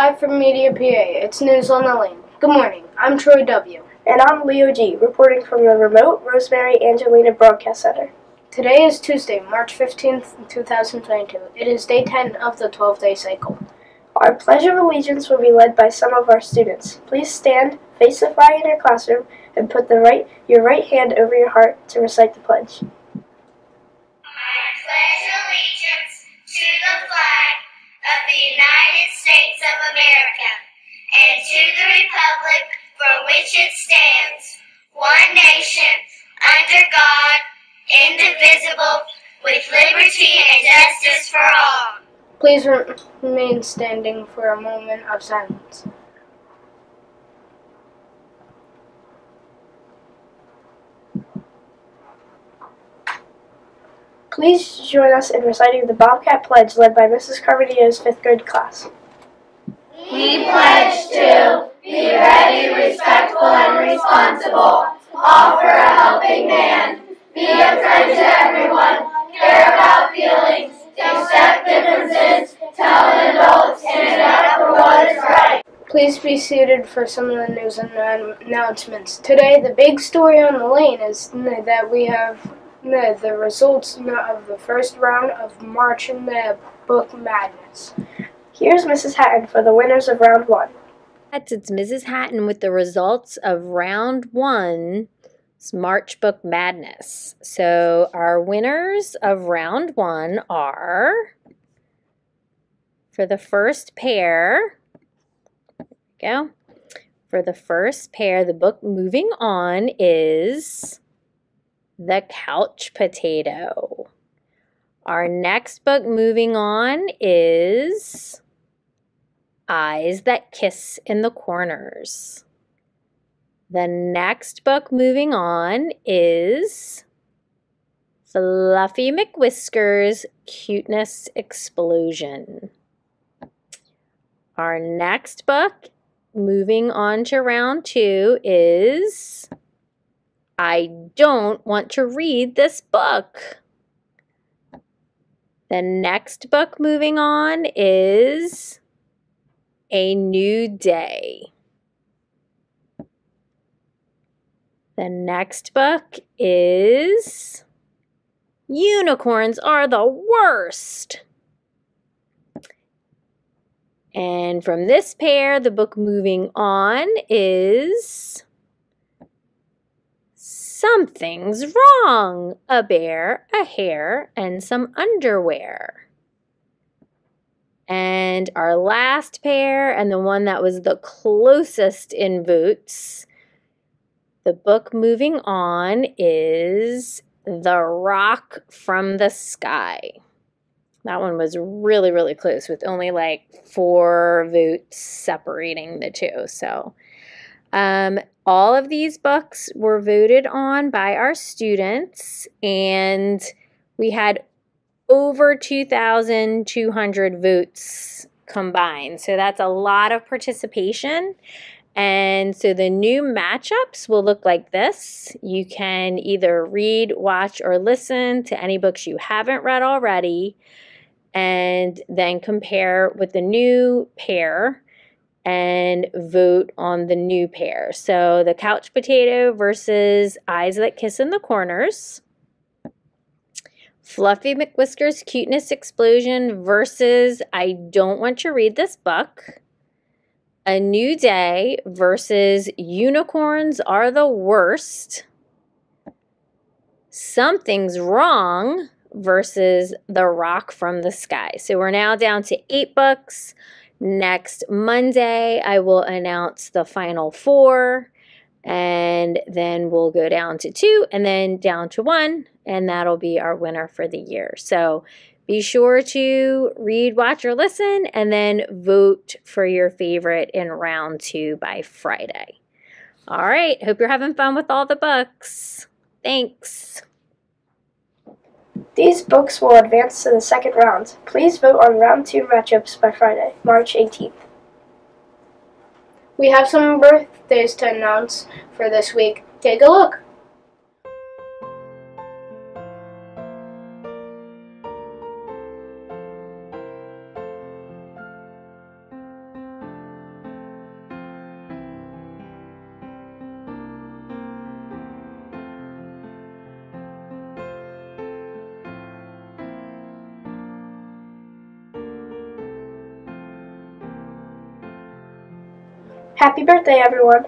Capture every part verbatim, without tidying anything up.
Live from Media P A, it's News on the Lane. Good morning, I'm Troy W. And I'm Leo G, reporting from the remote Rosemary Angelina Broadcast Center. Today is Tuesday, March fifteenth, two thousand twenty-two. It is day ten of the twelve-day cycle. Our Pledge of Allegiance will be led by some of our students. Please stand, face the flag in your classroom, and put the right, your right hand over your heart to recite the pledge. I pledge allegiance to the flag of the United States of America and to the republic for which it stands, one nation, under God, indivisible, with liberty and justice for all. Please remain standing for a moment of silence. Please join us in reciting the Bobcat Pledge led by Missus Carmenio's fifth grade class. We pledge to be ready, respectful, and responsible, offer a helping hand, be a friend to everyone, care about feelings, accept differences, tell adults, stand up for what is right. Please be seated for some of the news and announcements. Today, the big story on the lane is that we have the results of the first round of March in the Book Madness. Here's Missus Hatton for the winners of round one. It's Missus Hatton with the results of round one, March Book Madness. So our winners of round one are, for the first pair, there we go. For the first pair, the book moving on is The Couch Potato. Our next book moving on is Eyes That Kiss in the Corners. The next book moving on is Fluffy McWhisker's Cuteness Explosion. Our next book moving on to round two is I Don't Want to Read This Book. The next book moving on is A New Day. The next book is Unicorns Are the Worst. And from this pair, the book moving on is Something's Wrong, a bear, a hare, and some underwear. And our last pair, and the one that was the closest in votes, the book moving on is The Rock from the Sky. That one was really, really close with only like four votes separating the two. So um, all of these books were voted on by our students, and we had over two thousand two hundred votes combined. So that's a lot of participation. And so the new matchups will look like this. You can either read, watch, or listen to any books you haven't read already, and then compare with the new pair and vote on the new pair. So the Couch Potato versus Eyes That Kiss in the Corners. Fluffy McWhisker's Cuteness Explosion versus I Don't Want to Read This Book. A New Day versus Unicorns Are the Worst. Something's Wrong versus The Rock from the Sky. So we're now down to eight books. Next Monday, I will announce the final four, and then we'll go down to two and then down to one, and that'll be our winner for the year. So be sure to read, watch, or listen, and then vote for your favorite in round two by Friday. All right, hope you're having fun with all the books. Thanks. These books will advance to the second round. Please vote on round two matchups by Friday, March eighteenth. We have some birthdays to announce for this week. Take a look. Happy birthday, everyone!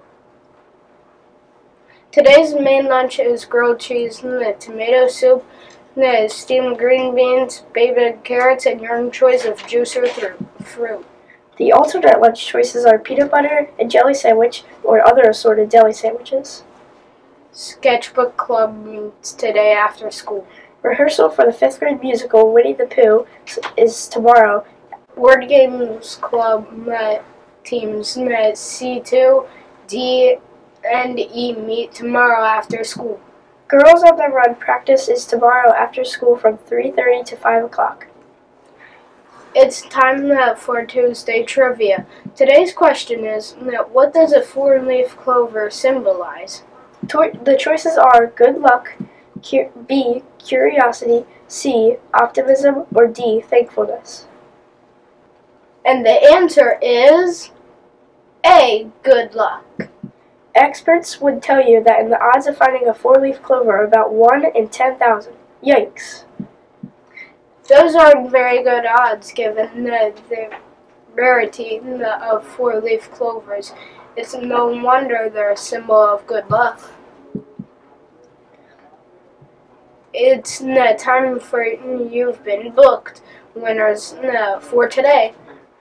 Today's main lunch is grilled cheese, tomato soup, steamed green beans, baked carrots, and your own choice of juice or fruit. The alternate lunch choices are peanut butter and jelly sandwich or other assorted deli sandwiches. Sketchbook club meets today after school. Rehearsal for the fifth grade musical Winnie the Pooh is tomorrow. Word Games Club uh, teams uh, C two, D, and E meet tomorrow after school. Girls on the Run practice is tomorrow after school from three thirty to five o'clock. It's time uh, for Tuesday trivia. Today's question is, uh, what does a four-leaf clover symbolize? To- the choices are good luck, cu- B, curiosity, C, optimism, or D, thankfulness. And the answer is A, good luck. Experts would tell you that in the odds of finding a four-leaf clover are about one in ten thousand. Yikes. Those aren't very good odds given the, the rarity of four-leaf clovers. It's no wonder they're a symbol of good luck. It's uh, time for You've Been Booked winners uh, for today.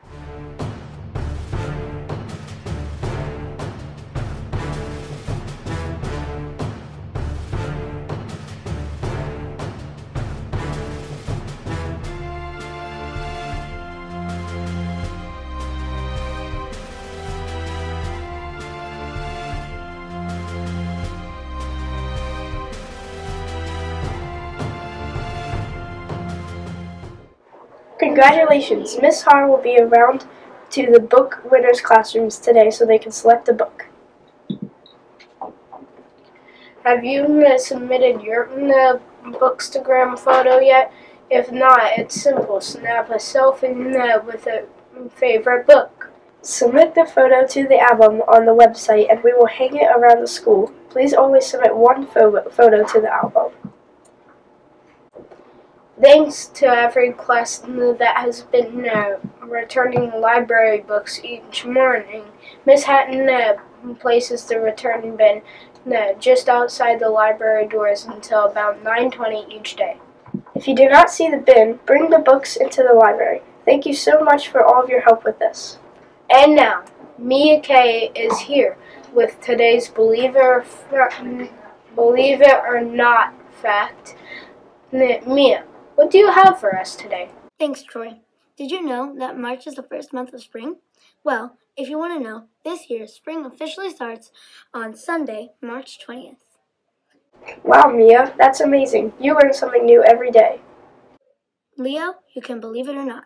Congratulations! Miss Har will be around to the book winners' classrooms today so they can select a book. Have you uh, submitted your uh, Bookstagram photo yet? If not, it's simple. Snap a selfie uh, with a favorite book. Submit the photo to the album on the website and we will hang it around the school. Please only submit one pho- photo to the album. Thanks to every class that has been uh, returning library books each morning. Miss Hatton uh, places the return bin uh, just outside the library doors until about nine twenty each day. If you do not see the bin, bring the books into the library. Thank you so much for all of your help with this. And now, Mia Kay is here with today's Believe It or, Believe It or Not fact. Mia, what do you have for us today? Thanks, Troy. Did you know that March is the first month of spring? Well, if you want to know, this year spring officially starts on Sunday, March twentieth. Wow, Mia, that's amazing. You learn something new every day. Leo, you can believe it or not.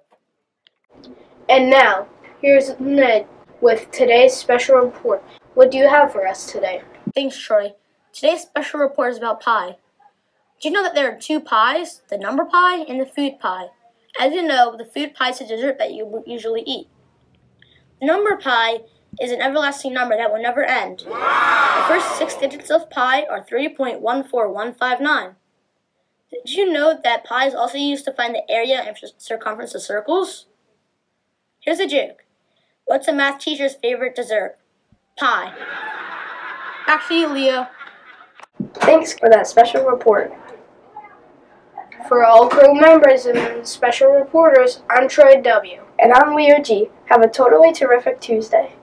And now, here's Ned with today's special report. What do you have for us today? Thanks, Troy. Today's special report is about pie. Did you know that there are two pies, the number pie and the food pie? As you know, the food pie is a dessert that you usually eat. The number pie is an everlasting number that will never end. The first six digits of pi are three point one four one five nine. Did you know that pi is also used to find the area and circumference of circles? Here's a joke. What's a math teacher's favorite dessert? Pie. Back to you, Leo. Thanks for that special report. For all crew members and special reporters, I'm Troy W. And I'm Leo G. Have a totally terrific Tuesday.